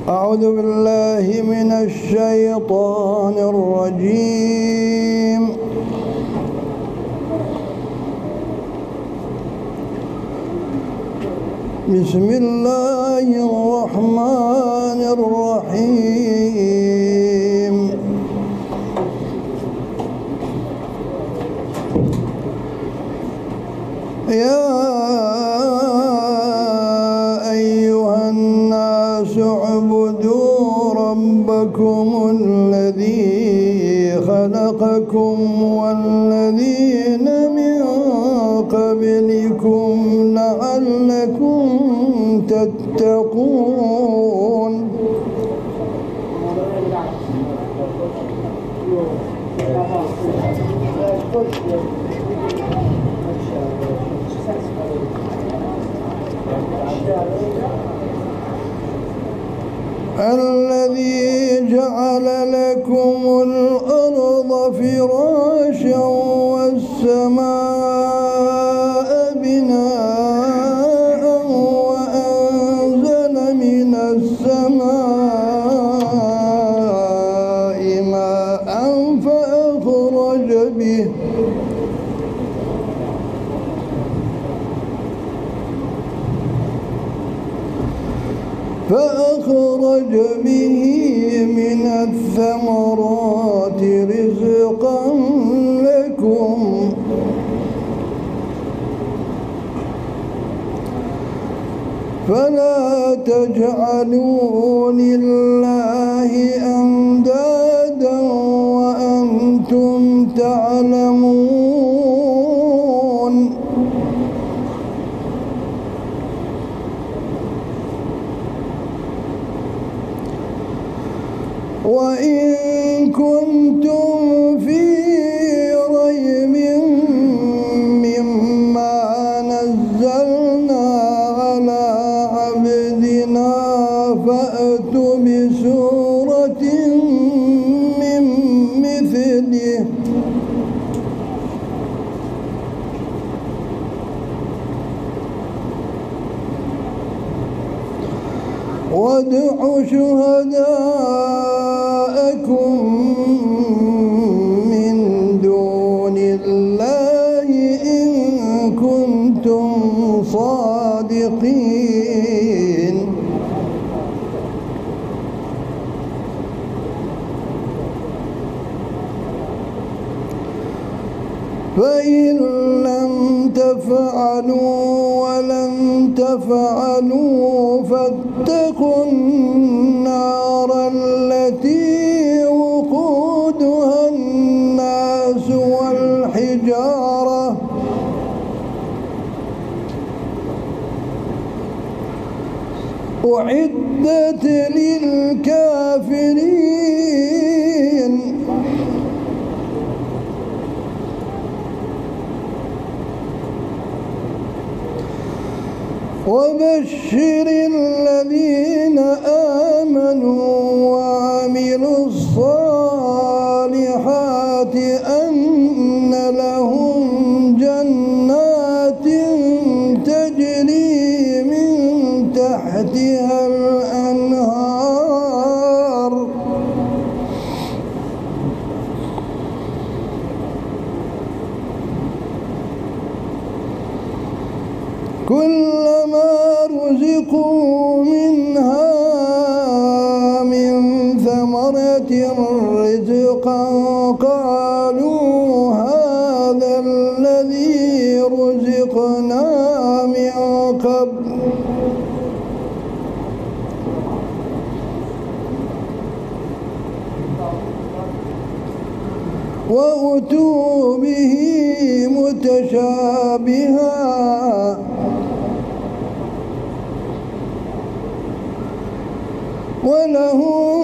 أعوذ بالله من الشيطان الرجيم. بسم الله الرحمن الرحيم. يا أيها الناس اعبدوا ربكم الذي خلقكم والذين من قبلكم لعلكم تتقون. الذي جعل لكم الأرض فراشا والسماء بناء وأنزل من السماء ماء فأخرج به من الثمرات رزقا لكم فلا تجعلوا لله أندادا وأنتم تعلمون. وإن كنتم في ريب مما نزلنا على عبدنا فأتوا بسورة من مثله وادعوا شهداءكم من دون الله إن كنتم صادقين. فإن لم تفعلوا ولن تفعلوا فاتقوا النار التي وقودها الناس والحجارة أعدت للكافرين. وبشر الذين آمنوا وعملوا الصالحات أن لهم جنات تجري من تحتها الأنهار كلما رزقوا منها من ثمرة رزقا قالوا هذا الذي رزقنا من قبل وأتوا به متشابها وله